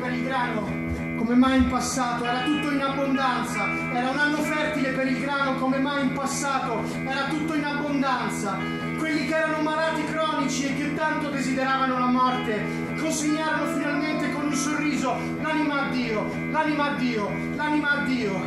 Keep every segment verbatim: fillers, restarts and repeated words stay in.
per il grano come mai in passato, era tutto in abbondanza, era un anno fertile per il grano come mai in passato, era tutto in abbondanza. Quelli che erano malati cronici e che tanto desideravano la morte consegnarono finalmente con un sorriso l'anima a Dio, l'anima a Dio, l'anima a Dio.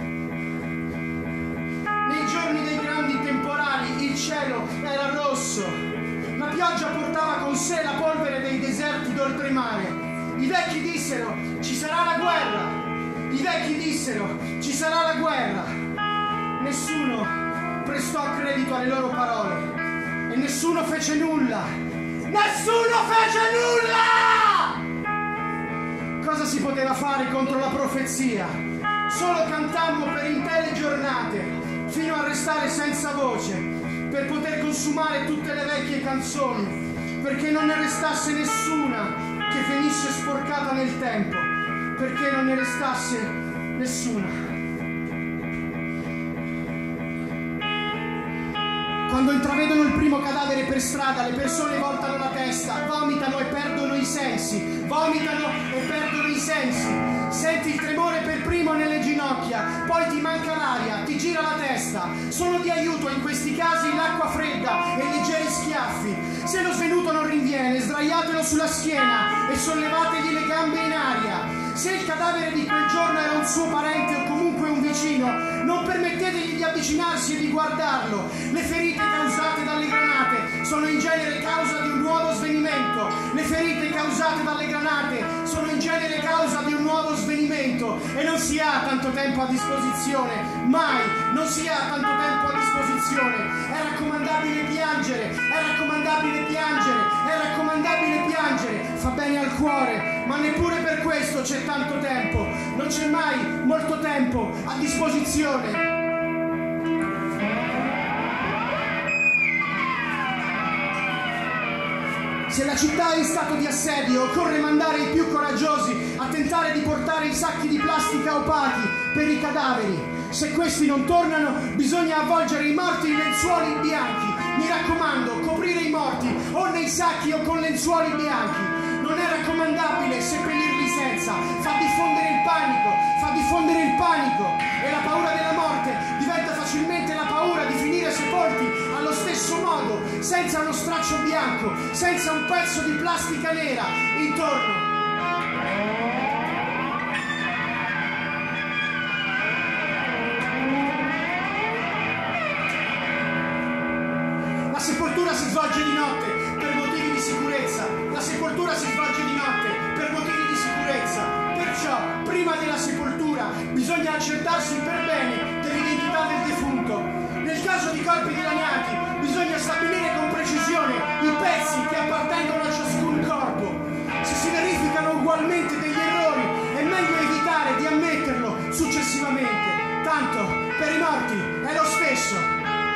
Nei giorni dei grandi temporali il cielo era rosso, la pioggia portava con sé la polvere dei deserti d'oltremare. I vecchi dissero, ci sarà la guerra. I vecchi dissero, ci sarà la guerra. Nessuno prestò credito alle loro parole e nessuno fece nulla. Nessuno fece nulla! Cosa si poteva fare contro la profezia? Solo cantammo per intere giornate, fino a restare senza voce, per poter consumare tutte le vecchie canzoni, perché non ne restasse nessuna che venisse sporcata nel tempo, perché non ne restasse nessuna. Quando intravedono il primo cadavere per strada, le persone voltano la testa, vomitano e perdono i sensi, vomitano e perdono i sensi. Senti il tremore per primo nelle ginocchia, poi ti manca l'aria, ti gira la testa. Sono di aiuto in questi casi l'acqua fredda e leggeri schiaffi. Se lo svenuto non rinviene, sdraiatelo sulla schiena e sollevategli le gambe in aria. Se il cadavere di quel giorno era un suo parente o comunque un vicino, non permettetegli di avvicinarsi e di guardarlo. Le ferite causate dalle granate sono in genere causa di un nuovo svenimento. Le ferite causate dalle granate sono in genere causa di un nuovo svenimento. E non si ha tanto tempo a disposizione, mai non si ha tanto tempo a disposizione. È raccomandabile piangere, è raccomandabile piangere, è raccomandabile piangere. Fa bene al cuore, ma neppure per questo c'è tanto tempo. Non c'è mai molto tempo a disposizione. Se la città è in stato di assedio, occorre mandare i più coraggiosi a tentare di portare i sacchi di plastica opachi per i cadaveri. Se questi non tornano, bisogna avvolgere i morti in lenzuoli bianchi. Mi raccomando, coprire i morti o nei sacchi o con lenzuoli bianchi. Non è raccomandabile seppellirli senza, fa diffondere il panico, fa diffondere il panico e la paura della morte diventa facilmente la paura di finire sepolti allo stesso modo, senza uno straccio bianco, senza un pezzo di plastica nera intorno. La sepoltura si svolge di notte per motivi di sicurezza. La sepoltura si svolge di notte per motivi di sicurezza. Perciò, prima della sepoltura, bisogna accertarsi per bene dell'identità del defunto. Nel caso di corpi dilaniati, bisogna stabilire con precisione i pezzi che appartengono a ciascun corpo. Se si verificano ugualmente degli errori, è meglio evitare di ammetterlo successivamente. Tanto, per i morti, è lo stesso.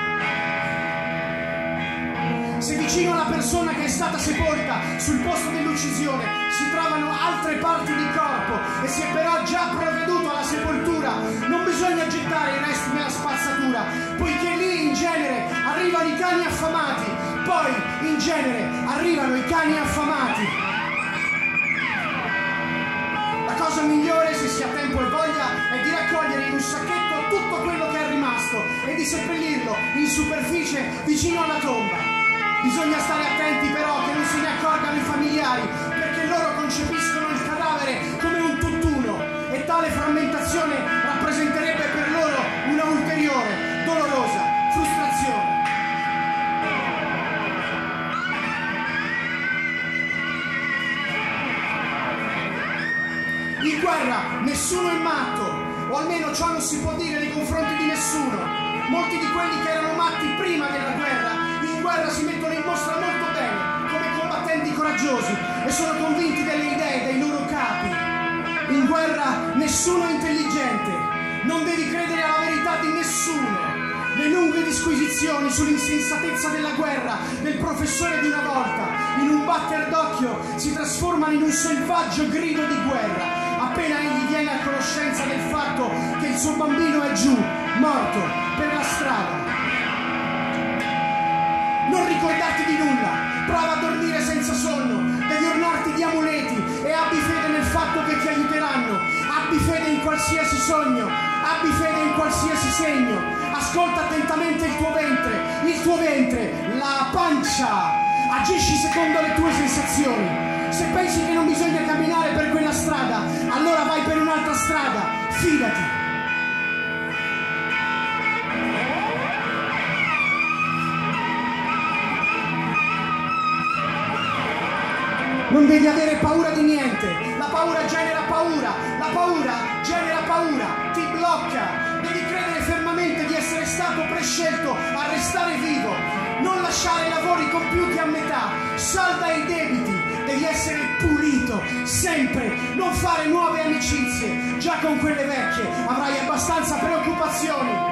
Se vicino alla persona che è stata sepolta sul posto dell'uccisione si trovano altre parti di corpo e si è però già provveduto alla sepoltura, non bisogna gettare i resti nella spazzatura, poiché lì in genere arrivano i cani affamati, poi in genere arrivano i cani affamati. La cosa migliore, se si ha tempo e voglia, è di raccogliere in un sacchetto tutto quello che è rimasto e di seppellirlo in superficie vicino alla tomba. Bisogna stare attenti però che non se ne accorgano i familiari, perché loro concepiscono il cadavere come un tutt'uno e tale frammentazione rappresenterebbe per loro una ulteriore, dolorosa frustrazione. In guerra nessuno è matto, o almeno ciò non si può dire nei confronti di nessuno. Molti di quelli che erano matti prima della guerra in guerra si mettono in mostra molto bene come combattenti coraggiosi e sono convinti delle idee dei loro capi. In guerra nessuno è intelligente, non devi credere alla verità di nessuno. Le lunghe disquisizioni sull'insensatezza della guerra del professore di una volta, in un batter d'occhio, si trasformano in un selvaggio grido di guerra appena egli viene a conoscenza del fatto che il suo bambino è giù, morto, per la strada. Non ricordarti di nulla, prova a dormire senza sonno, devi ornarti di amuleti e abbi fede nel fatto che ti qualsiasi sogno, abbi fede in qualsiasi segno, ascolta attentamente il tuo ventre, il tuo ventre, la pancia, agisci secondo le tue sensazioni. Se pensi che non bisogna camminare per quella strada, allora vai per un'altra strada, fidati. Non devi avere paura di niente, la paura genera paura, la paura genera paura, ti blocca, devi credere fermamente di essere stato prescelto a restare vivo, non lasciare i lavori compiuti a metà, salda i debiti, devi essere pulito, sempre, non fare nuove amicizie, già con quelle vecchie avrai abbastanza preoccupazioni.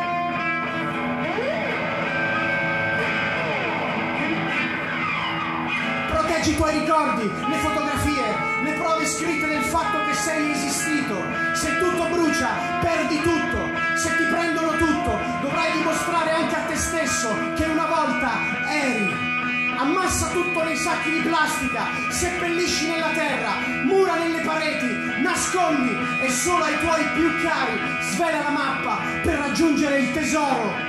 Proteggi i tuoi ricordi, le fotografie, le prove scritte del fatto che sei esistito. Se tutto brucia, perdi tutto. Se ti prendono tutto, dovrai dimostrare anche a te stesso che una volta eri. Ammassa tutto nei sacchi di plastica, seppellisci nella terra, mura nelle pareti, nascondi e solo ai tuoi più cari svela la mappa per raggiungere il tesoro.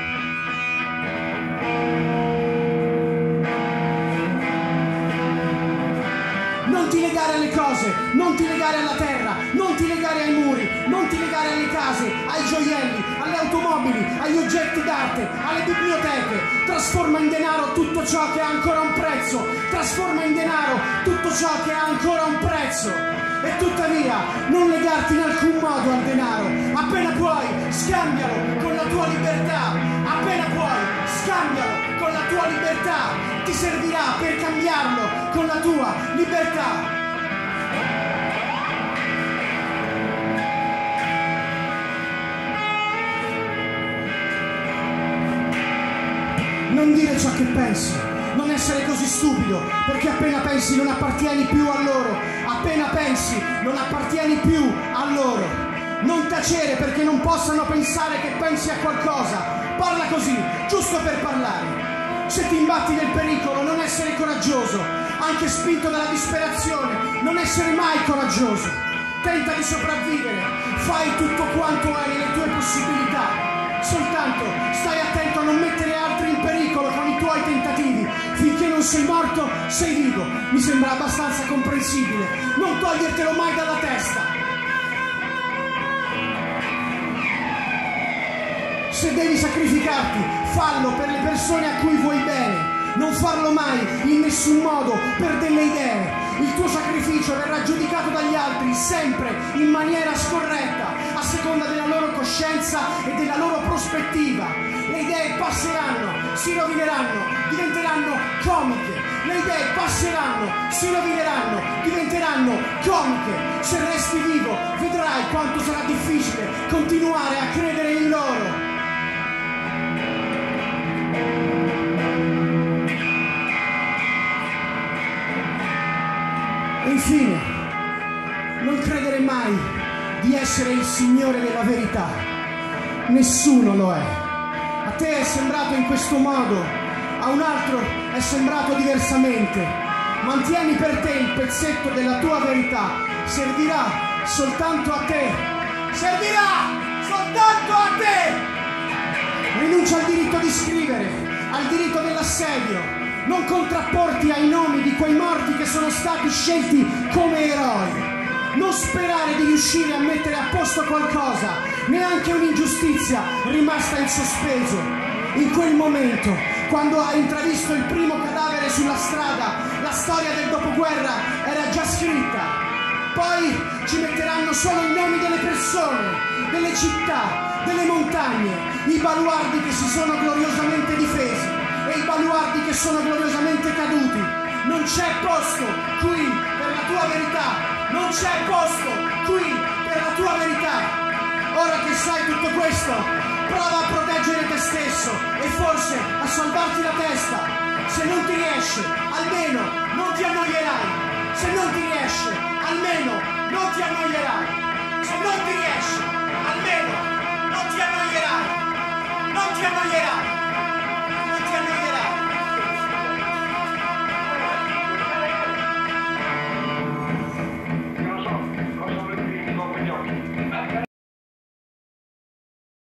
Non ti legare alle cose, non ti legare alla terra, non ti legare ai muri, non ti legare alle case, ai gioielli, alle automobili, agli oggetti d'arte, alle biblioteche. Trasforma in denaro tutto ciò che ha ancora un prezzo, trasforma in denaro tutto ciò che ha ancora un prezzo. E tuttavia non legarti in alcun modo al denaro, appena puoi scambialo con la tua libertà, appena puoi scambialo con la tua libertà, ti servirà per cambiarlo con la tua libertà. Non dire ciò che pensi, non essere così stupido, perché appena pensi non appartieni più a loro, appena pensi non appartieni più a loro. Non tacere perché non possano pensare che pensi a qualcosa, parla così, giusto per parlare. Se ti imbatti nel pericolo, non essere coraggioso, anche spinto dalla disperazione, non essere mai coraggioso. Tenta di sopravvivere, fai tutto quanto hai nelle tue possibilità. Soltanto stai attento a non mettere altri in pericolo con i tuoi tentativi. Finché non sei morto, sei vivo. Mi sembra abbastanza comprensibile. Non togliertelo mai dalla testa. Se devi sacrificarti, fallo per le persone a cui vuoi bene. Non farlo mai, in nessun modo, per delle idee. Il tuo sacrificio verrà giudicato dagli altri sempre in maniera scorretta, a seconda della loro coscienza e della loro prospettiva. Le idee passeranno, si rovineranno, diventeranno comiche. Le idee passeranno, si rovineranno, diventeranno comiche. Se resti vivo, vedrai quanto sarà difficile continuare a credere in loro. Infine, non credere mai di essere il Signore della verità. Nessuno lo è. A te è sembrato in questo modo, a un altro è sembrato diversamente. Mantieni per te il pezzetto della tua verità. Servirà soltanto a te. Servirà soltanto a te. Rinuncia al diritto di scrivere, al diritto dell'assedio. Non contrapporti ai nomi di quei morti che sono stati scelti come eroi. Non sperare di riuscire a mettere a posto qualcosa, neanche un'ingiustizia rimasta in sospeso. In quel momento, quando hai intravisto il primo cadavere sulla strada, la storia del dopoguerra era già scritta. Poi ci metteranno solo i nomi delle persone, delle città, delle montagne, i baluardi che si sono gloriosamente difesi e i baluardi che sono gloriosamente caduti. Non c'è posto qui per la tua verità. Non c'è posto qui per la tua verità. Ora che sai tutto questo, prova a proteggere te stesso e forse a salvarti la testa. Se non ti riesce, almeno non ti annoierai. Se non ti riesce, almeno non ti annoierai. Se non ti riesce, almeno non ti annoierai. Non ti annoierai.